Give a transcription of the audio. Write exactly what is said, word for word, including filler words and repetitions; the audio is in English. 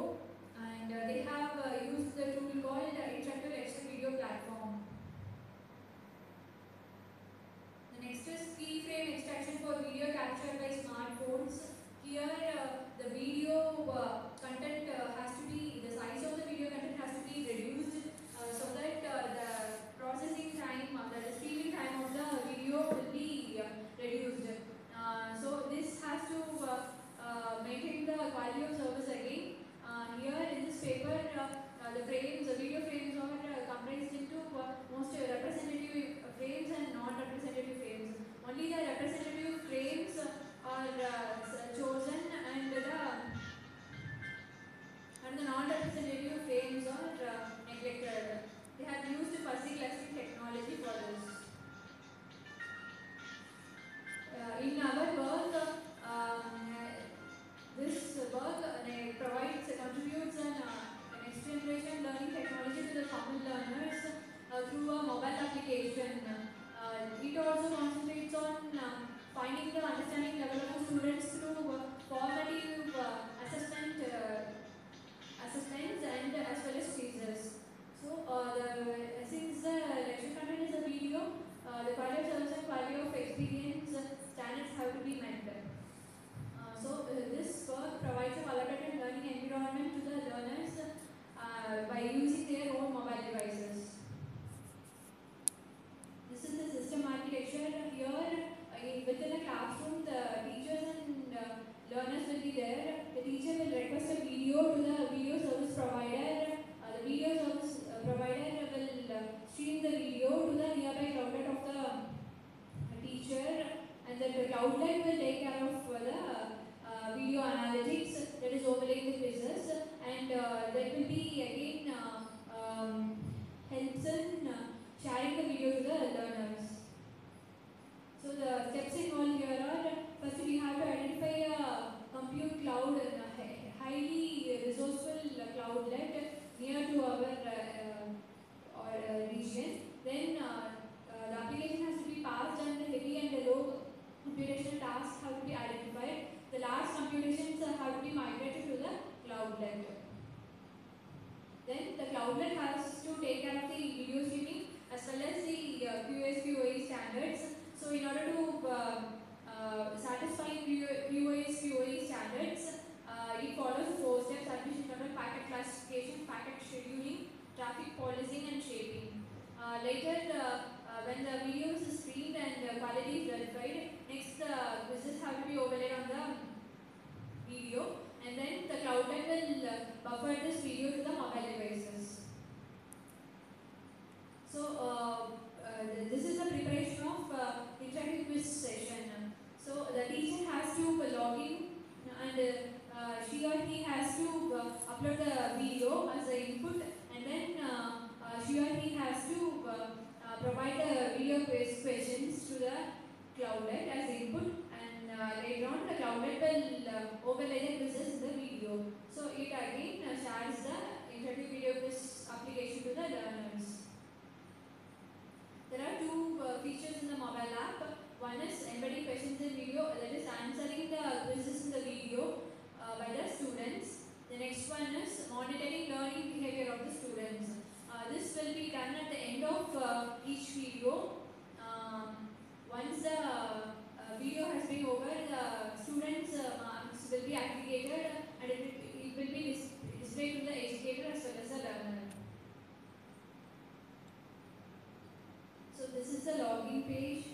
video, and uh, they have uh, used the tool called uh, Interactive Lecture Video Platform. The next is keyframe extraction for video captured by smartphones. Here uh, the video uh, content uh, has to be, the size of the video content has to be reduced uh, so that uh, the processing time, uh, the streaming time of the video will be uh, reduced. Uh, so this has to uh, uh, maintain the quality of service again. Uh, here in this paper, uh, uh, the frames, the video frames are uh, comprised into uh, most uh, representative frames and non-representative frames. Only the representative frames are uh, chosen, and the and the non-representative frames are uh, neglected. They have used fuzzy clustering technology for this. Uh, in our work, uh, um, this work uh, provides, uh, contributes an, uh, an next generation learning technology to the common learners uh, through a mobile application. Uh, it also concentrates on uh, finding the understanding level of the students through uh, formative uh, assessment, uh, assessments and uh, as well as quizzes. So, uh, the, since the lecture content is a video, uh, the quality of service and quality of experience uh, standards have to be met. Uh, so, uh, this work provides a collaborative learning environment to the learners uh, by using their own mobile devices. This is the system architecture. Here, uh, within a classroom, the teachers and uh, learners will be there. The teacher will request a video to the video service provider. Uh, the video service uh, provider will uh, stream the video to the nearby cloudlet of the uh, teacher, and the cloudlet will take care of uh, the uh, video analytics, that is overlaying the quizzes, and uh, there will be again uh, um, helps in uh, sharing the video to the learners. So the steps involved here are, first we have to identify a compute cloud, a highly resourceful cloudlet near to our uh, or, uh, region. Then uh, uh, the application has to be passed, and the heavy and the low computational tasks have to be identified. The large computations have to be migrated to the cloudlet. Then the cloudlet has to take care of the video streaming as well as the uh, Q S Q A standards. So in order to uh, uh, satisfy Q S Q A standards, uh, it follows four steps: admission control, packet classification, packet scheduling, traffic policing, and shaping. Uh, later, uh, uh, when the video is streamed and uh, quality is verified, next the uh, quizzes have to be overlaid on the video, and then the cloudlet will uh, buffer this video to the mobile devices. So, uh, uh, this is the preparation of uh, interactive quiz session. So, the teacher has to log in, and uh, she or he has to uh, upload the video as an input, and then uh, uh, she or he has to uh, uh, provide the video quiz questions to the cloudlet as input, and uh, later on the cloudlet will uh, overlay the quizzes in the video. So, it again uh, shares the interactive video quiz application to the learners. There are two uh, features in the mobile app. One is embedding questions in video, that is answering the quizzes in the video uh, by the students. The next one is monitoring learning behavior of the students. Uh, this will be done at the end of uh, each video. Um, once the uh, video has been over, the students' uh, marks will be aggregated, and it, it will be dis displayed to the educator as well as the learner. So this is the login page.